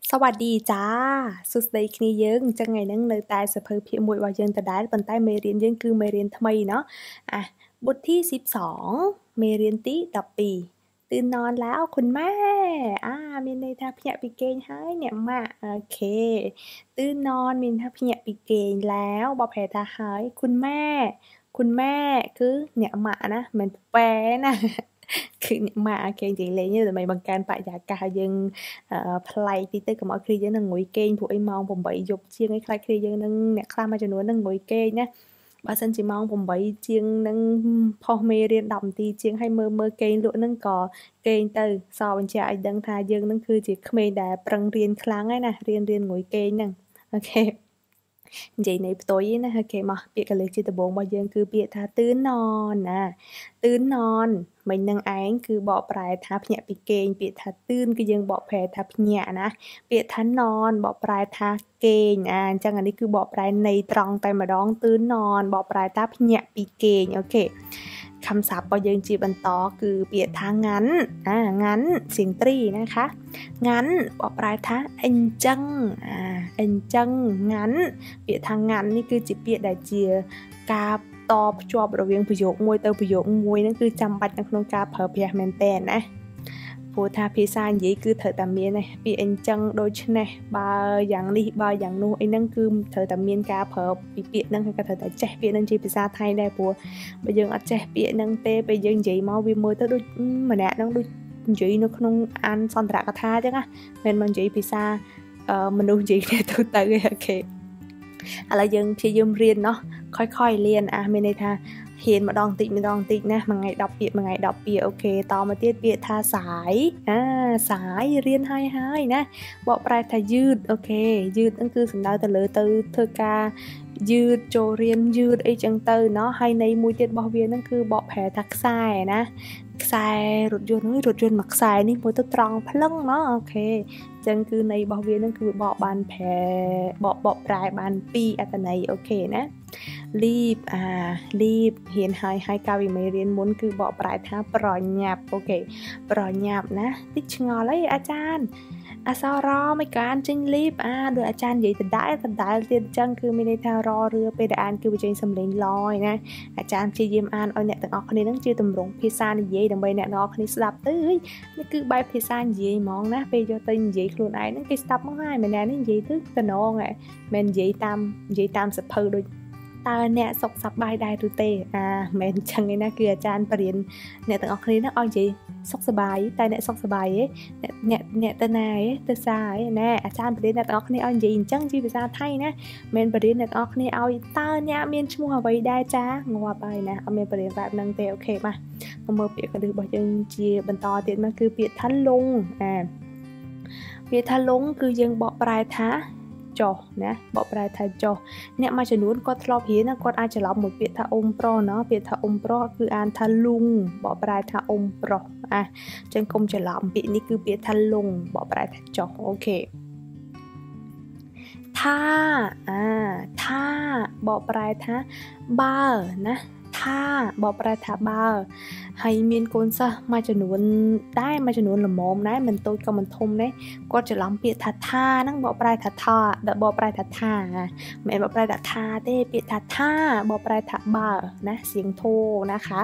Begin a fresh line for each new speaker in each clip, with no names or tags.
สวัสดีจ้าสุดสดีគ្នាយើងចឹងថ្ងៃហ្នឹងនៅតែសភៅភាគ1របស់យើងដដែលប៉ុន្តែមេរៀនយើងគឺមេរៀនថ្មីเนาะบทที่12មេរៀនទី12ตื่นนอนแล้วคุณแม่មានន័យថាភ្ញាក់ពីគេងហើយអ្នកម៉ាក់អូខេตื่นนอนមានថាភ្ញាក់ពីគេងแล้วបកប្រែថាហើយคุณแม่គឺអ្នកម៉ាក់ណាមិនប៉ែណាគឺអ្នកម៉ាក់គេនិយាយលេងទេដើម្បីបង្កើនបរិយាកាសឲ្យយើងប្លែកតិចទៅកុំឲ្យគ្នាយើងនឹងងុយគេងព្រោះអីម៉ោង8យប់ជាងឯខ្លាចគ្នាយើងនឹងអ្នកខ្លះមួយចំនួននឹងងុយគេងណាបើសិនជាម៉ោង8ជាងនឹងផុសមេរៀន10នាទីជាងឲ្យមើលគេងលក់នឹងក៏គេងទៅសបញ្ជាក់ឲ្យដឹងថាយើងនឹងគឺជាក្មេងដែលប្រឹងរៀនខ្លាំងហើយណារៀនងុយគេងហ្នឹងអូខេនិយាយន័យផ្ទុយណាអូខេមកពាក្យកលេសជាដំបូងរបស់យើងគឺពាក្យថាទឿនននណាទឿនននមិញនឹងឯងគឺបកប្រែថាភ្ញាក់ពីគេងពាក្យថាទឿនគឺយើងបកប្រែថាភ្ញាក់ណាពាក្យថាននបកប្រែថាគេងអញ្ចឹងអានេះគឺបកប្រែន័យត្រង់តែម្ដងទឿនននបកប្រែថាភ្ញាក់ពីគេងអូខេคำศัพท์របស់យើងជាបន្តគឺពាក្យថាงั้นงั้นเสียงตรีนะคะงั้นបកប្រែថាអញ្ចឹងงั้นពាក្យថាงั้นនេះគឺជាពាក្យដែលជាការតភ្ជាប់រវាងប្រយោគមួយទៅប្រយោគមួយហ្នឹងគឺចាំបាច់នៅក្នុងការប្រើប្រាស់មែនតើណាព្រោះថាភាសានិយាយគឺត្រូវតែមានណាពាក្យអញ្ចឹងដូចនេះបើយ៉ាងនេះបើយ៉ាងនោះអីហ្នឹងគឺត្រូវតែមានការប្រើពីពាក្យហ្នឹងហើយក៏ត្រូវតែចេះពាក្យហ្នឹងជាភាសាថៃដែរព្រោះបើយើងអត់ចេះពាក្យហ្នឹងទេពេលយើងនិយាយមកវាមើលទៅដូចម្នាក់ហ្នឹងដូចនិយាយនៅក្នុងអានសន្ទរកថាអញ្ចឹងណាមិនមែននិយាយភាសាមនុស្សនិយាយគ្នាទៅអូខេឥឡូវយើងព្យាយាមរៀនเนาะค่อยๆរៀនមានន័យថាហ៊ានម្ដងតិចណាមួយថ្ងៃ10ពាក្យអូខេតមកទៀតពាក្យថាសាយសាយរៀនហើយណាបកប្រែថាយឺតអូខេយឺតហ្នឹងគឺសំដៅទៅលើទៅធ្វើការយឺតចូលរៀនយឺតអីចឹងទៅเนาะហើយន័យមួយទៀតរបស់វាហ្នឹងគឺបកប្រែថាខ្សែណាខ្សែរថយន្តមួយខ្សែនេះមួយទៅត្រង់ភ្លឹងเนาะអូខេចឹងគឺន័យរបស់វាហ្នឹងគឺបកបានបកប្រែបាន2អត្ថន័យអូខេណាรีบហ៊ានហើយកាលពីមេរៀនមុនគឺបកប្រែថាប្រញាប់អូខេប្រញាប់ណាតិចឆ្ងល់អីអាចារ្យអសរមិនកានចេញលីបដោយអាចារ្យនិយាយដដែលទៀតអញ្ចឹងគឺមានន័យថាររឿពេលដែលអានគឺបញ្ចេញសំឡេងលយណាអាចារ្យព្យាយាមអានឲ្យអ្នកទាំងអស់គ្នានឹងជាទម្រង់ភាសានិយាយដើម្បីអ្នកទាំងអស់គ្នាស្ដាប់ទៅនេះគឺបែបភាសានិយាយហ្មងណាពេលយកទៅនិយាយខ្លួនឯងហ្នឹងគេស្ដាប់មកហើយមិនណែនេះនិយាយទៅតំណងមិននិយាយតាមសភៅដូចតើអ្នកសុខសប្បាយដែរឬទេមិនចឹងឯណាគឺអាចារ្យបរៀនអ្នកទាំងអស់គ្នានឹងឲ្យនិយាយសុខសប្បាយតែអ្នកសុខសប្បាយទេអ្នកទៅណាទៅសាណាអាចារ្យបរៀនអ្នកទាំងអស់គ្នាឲ្យនិយាយអញ្ចឹងជាភាសាថៃណាមិនបរៀនអ្នកទាំងអស់គ្នាឲ្យតើអ្នកមានឈ្មោះអ្វីដែរចាងាប់ហើយណាអត់មានបរៀនបែបហ្នឹងទេអូខេបាទមកមើលពាក្យកលឹះរបស់យើងជាបន្តទៀតមកគឺពាក្យថាលងពាក្យថាលងគឺយើងបកប្រែថាចុះណាបកប្រែថាចុះអ្នកមួយចំនួនគាត់ធ្លាប់រៀនណាគាត់អាចច្រឡំមួយពាក្យថាអ៊ុំប្រុសណាពាក្យថាអ៊ុំប្រុសគឺអានថាលុងបកប្រែថាអ៊ុំប្រុសអញ្ចឹងកុំច្រឡំពាក្យនេះគឺពាក្យថាលុងបកប្រែថាចុះអូខេថាបកប្រែថាបើណាថាបកប្រែថាបើហើយមានកូនសិស្សមួយចំនួនដែរមួយចំនួនល្មមដែរមិនតូចក៏មិនធំដែរគាត់ច្រឡំពាក្យថាហ្នឹងបកប្រែថាបកប្រែថាមិនបកប្រែថាទេពាក្យថាបកប្រែថាបើណាเสียงโทนะคะ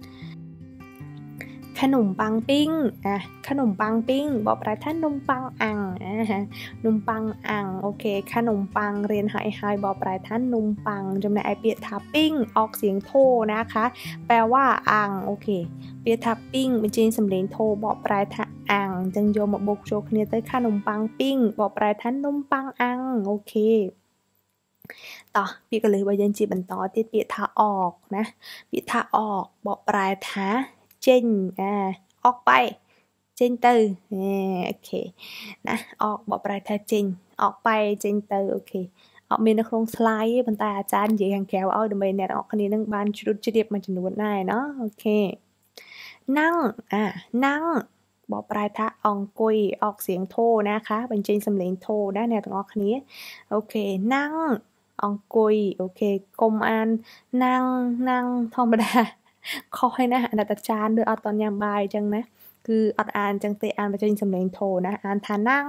ขนมปังปิ้งขนมปังปิ้งบอกប្រែថានំប៉័ងអាំងនំប៉័ងអាំងអូខេขนมปังរៀនហើយបកប្រែថានំប៉័ងចំណែកឯពាក្យថាปิ้งអอกเสียงโทนะคะแปลว่าអាំងអូខេពាក្យថាปิ้งបញ្ចេញសំឡេងโทបកប្រែថាអាំងអញ្ចឹងយកមកបុកចូលគ្នាទៅขนมปังปิ้งបកប្រែថានំប៉័ងអាំងអូខេតោះពាក្យកលឹះរបស់យើងជាបន្តទៀតពាក្យថាអอกណាពាក្យថាអอกបកប្រែថាចេញអอกไปចេញទៅអូខេណាអอกបកប្រែថាចេញអอกไปចេញទៅអូខេអត់មាននៅក្នុង slide ទេប៉ុន្តែអាចារ្យនិយាយខាងក្រៅឲ្យដើម្បីអ្នកនរគ្នានឹងបានជ្រុតជ្រាបមួយចំនួនដែរណាអូខេนั่งបកប្រែថាអង្គុយអอกเสียงโทนะคะបញ្ចេញសំឡេងโทណាអ្នកទាំងអស់គ្នាអូខេนั่งអង្គុយអូខេកុំអានนั่งធម្មតាខុសហើយណាអាណិតអាចារ្យដូចអត់តញ៉ាំបាយអញ្ចឹងណា គឺគឺអត់អានចឹងទេអានបញ្ចេញសំឡេងធរណាអានថាนั่ง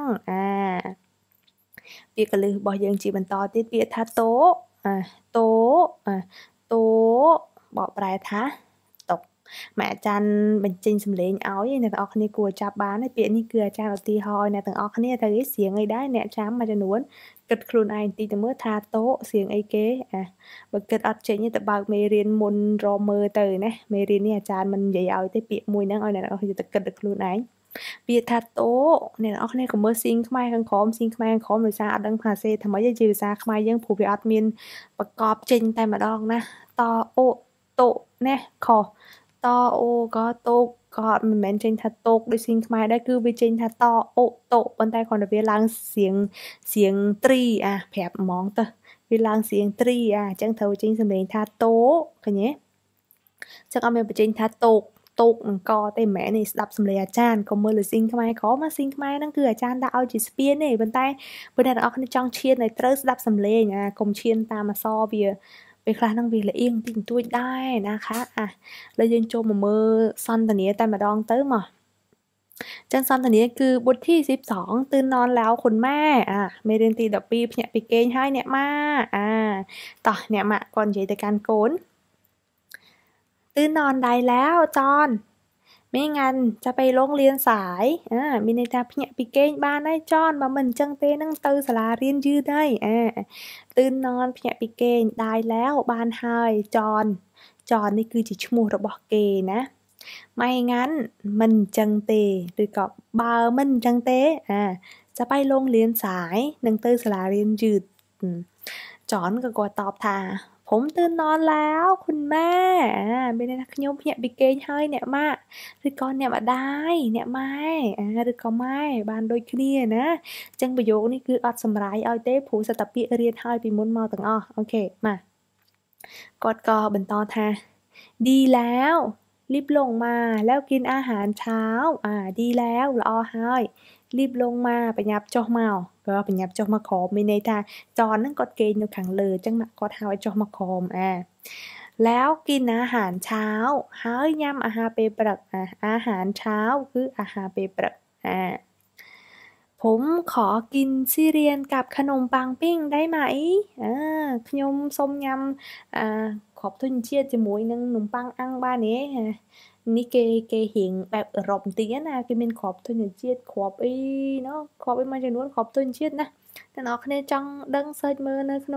ពាក្យកលឹះរបស់យើងជាបន្តទៀតពាក្យថាតោតោតោបកប្រែថាតុកម៉ាក់អាចារ្យបញ្ចេញសំឡេងឲ្យអ្នកទាំងអស់គ្នាគួរចាប់បានហើយពាក្យនេះគឺអាចារ្យឧទាហរណ៍អ្នកទាំងអស់គ្នាត្រូវស្រៀងអីដែរអ្នកចាំមួយចំនួនគិតខ្លួនឯងបន្តិចទៅមើលថាតោស្រៀងអីគេបើគិតអត់ចេញទេទៅបើកមេរៀនមុនរកមើលទៅណាមេរៀននេះអាចារ្យមិននិយាយឲ្យទេពាក្យមួយហ្នឹងឲ្យអ្នកទាំងអស់គ្នាទៅគិតទៅខ្លួនឯងពាក្យថាតោអ្នកទាំងអស់គ្នាក៏មើលស៊ីងខ្មែរខាងក្រោមស៊ីងខ្មែរខាងក្រោមដោយសារអត់ដឹងភាសាថ្មីទេជាភាសាខ្មែរយើងព្រោះវាអត់មានប្រកបចេញតែម្ដងណាតអូតូណាខតអូក៏តូក៏អត់មិនមែនចេញថាតូកដូចស៊ីងខ្មែរដែរគឺវាចេញថាតអូតូប៉ុន្តែគ្រាន់តែវាឡើងเสียงត្រីប្រាប់ហ្មងទៅវាឡើងเสียงត្រីអញ្ចឹងត្រូវចេញសំឡេងថាតូឃើញទេចឹងអត់មានបញ្ចេញថាតូកនឹងកទេមិនមែននេះស្ដាប់សំឡេងអាចារ្យក៏មើលលើស៊ីងខ្មែរក្រមកស៊ីងខ្មែរហ្នឹងគឺអាចារ្យដាក់ឲ្យជាស្ពានទេប៉ុន្តែបើអ្នកទាំងអស់គ្នាចង់ឈានឲ្យត្រូវស្ដាប់សំឡេងកុំឈានតាមអក្សរវាពេលខ្លះហ្នឹងវាលៀងតិចបន្តួចដែរนะคะឥឡូវយើងចូលមកមើលសន្ទនាតែម្ដងទៅមកចឹងសន្ទនាគឺបទที่12ตื่นนอนแล้วคุณแม่មេរៀនទី12ភ្ញាក់ពីគេងហើយអ្នកម៉ាតោះអ្នកម៉ាក់គាត់និយាយទៅកាន់កូនตื่นนอนได้แล้วจอนไม่งั้นจะไปโรงเรียนสายមានន័យថាភ្ញាក់ពីគេងបានហើយចនបើមិនអញ្ចឹងទេនឹងទៅសាលារៀនយឺតហើយตื่นนอนភ្ញាក់ពីគេងได้แล้วបានហើយចននេះគឺជាឈ្មោះរបស់គេណាไม่งั้นមិនអញ្ចឹងទេឬក៏បើមិនអញ្ចឹងទេจะไปโรงเรียนสายនឹងទៅសាលារៀនយឺតចនក៏គាត់តបថាผมตื่นนอนแล้วคุณแม่មានន័យថាខ្ញុំភ្ញាក់ពីគេងហើយអ្នកម៉ាក់ឬក៏អ្នកម្ដាយអ្នកម៉ែឬក៏ម៉ែបានដូចគ្នាណាអញ្ចឹងប្រយោគនេះគឺអត់សម្រាយឲ្យទេព្រោះសតពាក្យរៀនហើយពីមុនមកទាំងអស់អូខេមកគាត់ក៏បន្តថាดีแล้วรีบลงมาแล้วกินอาหารเช้าดีแล้วល្អហើយรีบลงมาបញ្ញាប់ចុះមកក៏បញ្ញាប់ចុះមកក្រោមមានន័យថាចនហ្នឹងគាត់គេងនៅខាងលើអញ្ចឹងម៉ាក់គាត់ហៅឲ្យចុះមកក្រោមแล้วกินอาหารเช้าហើយញ៉ាំអាហារពេលព្រឹកអាហារเช้าគឺអាហារពេលព្រឹកผมขอกินซีเรียลกับขนมปังปิ้งได้ไหมខ្ញុំសូមញ៉ាំគ្រាប់ធញ្ញជាតិជាមួយនឹងនំប៉័ងអាំងបានទេនេះគេរៀងបែបអឺរ៉ុបបន្តិចណាគេមានគ្រាប់ធញ្ញជាតិគ្រាប់អីគ្រាប់អីមួយចំនួនគ្រាប់ធញ្ញជាតិណាអ្នកនរគ្នាចង់ដឹង search មើលនៅក្នុង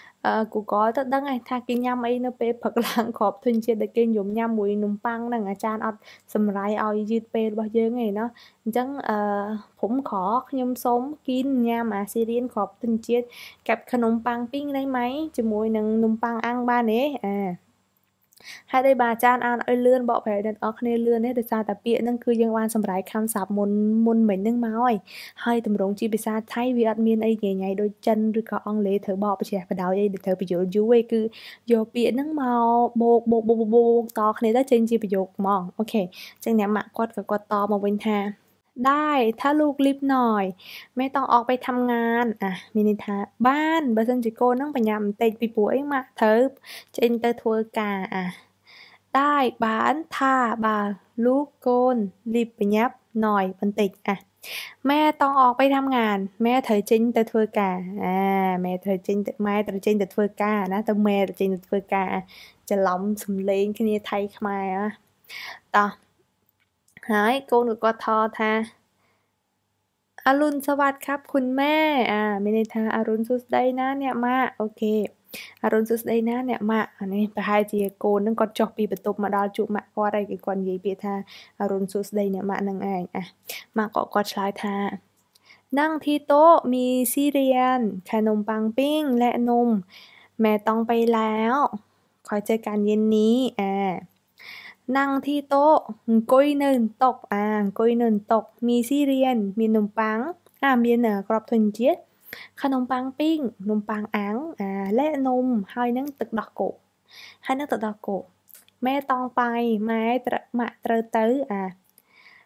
Google ទៅដឹងហើយថាគេញ៉ាំអីនៅពេលព្រឹកឡើងគ្រាប់ធញ្ញជាតិដែលគេនិយមញ៉ាំមួយនំប៉័ងហ្នឹងអាចារ្យអត់សម្រាយឲ្យយឺតពេលរបស់យើងទេណាអញ្ចឹងผมขอខ្ញុំសូមគីនញ៉ាំអាស៊ីរៀនគ្រាប់ធញ្ញជាតិกับขนมปังปิ้งได้ไหมជាមួយនឹងនំប៉័ងអាំងបានទេហើយដោយបាទអាចារ្យអានឲ្យលឿនបកប្រែអ្នកនរគ្នាលឿនទេដោយសារតែពាក្យហ្នឹងគឺយើងបានសម្រាយខំស័ព្ទមុនមិញហ្នឹងមកហើយតម្រងជាភាសាថៃវាអត់មានអីញ៉ៃដូចចិនឬក៏អង់គ្លេសត្រូវបកប្រជែកបដោយអីដែលត្រូវបញ្យល់យូរឯងគឺយកពាក្យហ្នឹងមកបូកតគ្នាទៅចេញជាប្រយោគហ្មងអូខេអញ្ចឹងអ្នកម៉ាក់គាត់ក៏តមកវិញថាได้ถ้าลูกรีบหน่อยไม่ต้องออกไปทำงานមានន័យថាបានបើសិនជាកូនហ្នឹងបញ្ញាប់បន្តិចពីព្រោះអីម៉ាក់ត្រូវចេញទៅធ្វើការได้បានថាបើលោកកូនรีบបញ្ញាប់หน่อยបន្តិចម៉ែต้องออกไปทำงานម៉ែត្រូវចេញទៅធ្វើការម៉ែត្រូវចេញទៅធ្វើការណាទៅម៉ែត្រូវចេញទៅធ្វើការច្រឡំសំឡេងគ្នាថៃខ្មែរតោះហើយកូនក៏គាត់ថថាអរុនសវត្តครับคุณแม่មានន័យថាអរុនសួស្ដីណាអ្នកម៉ាក់អូខេអរុនសួស្ដីណាអ្នកម៉ាក់នេះប្រហែលជាកូននឹងគាត់ចុះពីបន្ទប់មកដល់ជួបម៉ាក់គាត់ហើយគាត់និយាយពាក្យថាអរុនសួស្ដីអ្នកម៉ាក់នឹងឯងម៉ាក់ក៏គាត់ឆ្លើយថាนั่งที่โต๊ะมีซีเรียลขนมปังปิ้งและนมแม่ต้องไปแล้วคอยเจอกันเย็นนี้นั่งที่โต๊ะអង្គុយនៅបន្ទប់អង្គុយនៅបន្ទប់មានស៊ីរៀនមាននំប៉័ងមានគ្រាប់ធញ្ញជាតិขนมปังปิ้งនំប៉័ងអាំងและនំហើយនឹងទឹកដោះគោម៉ែតង់បៃម៉ាក់ត្រូវទៅ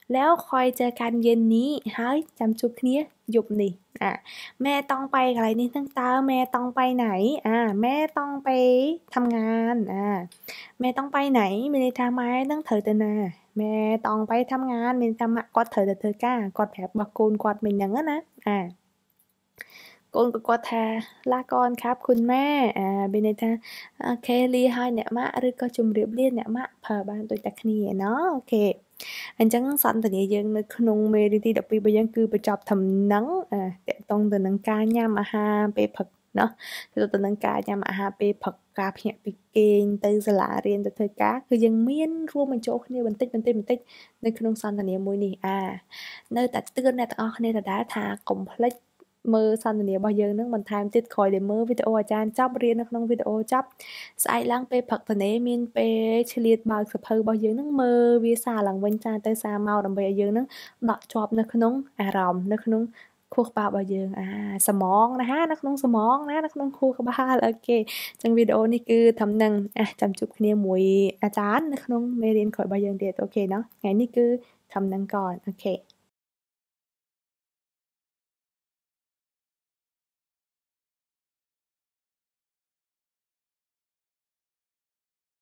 แล้วคอยเจอกันเย็นนี้ហើយចាំជួបគ្នាយប់នេះแม่ต้องไปอะไรนี่ตั้งตาแม่ต้องไปไหนแม่ต้องไปทำงานแม่ต้องไปไหนមានន័យថាម៉ែនឹងត្រូវទៅណាម៉ែต้องไปทำงานមានន័យថាម៉ាក់គាត់ត្រូវទៅធ្វើការគាត់ប្រាប់របស់កូនគាត់មិញហ្នឹងណាកូនក៏គាត់ថាឡាកូនครับคุณแม่មានន័យថាអូខេលាហើយអ្នកម៉ាក់ឬក៏ជម្រាបលាអ្នកម៉ាក់ប្រើបានដូចតែគ្នាเนาะអូខេអញ្ចឹងសន្ទនាយើងនៅក្នុងមេរៀនទី12របស់យើងគឺបញ្ចប់ត្រឹមហ្នឹងតកតងទៅនឹងការញ៉ាំអាហារពេលព្រឹកเนาะទៅនឹងការញ៉ាំអាហារពេលព្រឹកការភ្ញាក់ពីគេងទៅសាលារៀនទៅធ្វើការគឺយើងមានរួមបញ្ចូលគ្នាបន្តិចនៅក្នុងសន្ទនាមួយនេះនៅតែទឿនអ្នកទាំងអស់គ្នាដដែលថាកុំភ្លេចមើលសន្ទនារបស់យើងនឹងបន្ថែមទៀតក្រោយដែលមើលវីដេអូអាចារ្យចប់រៀននៅក្នុងវីដេអូចប់ស្អែកឡើងពេលព្រឹកតនេមានពេលឆ្លៀតបើកសភៅរបស់យើងនឹងមើលវាសារឡើងវិញចាទៅសារមកដើម្បីឲ្យយើងនឹងដកជាប់នៅក្នុងអារម្មណ៍នៅក្នុងខួរក្បាលរបស់យើងស្មងណានៅក្នុងស្មងណានៅក្នុងខួរក្បាលអូខេអញ្ចឹងវីដេអូនេះគឺត្រឹមហ្នឹងចាំជួបគ្នាមួយអាចារ្យនៅក្នុងមេរៀនក្រោយរបស់យើងទៀតអូខេเนาะថ្ងៃនេះគឺត្រឹមហ្នឹងก่อนអូខេ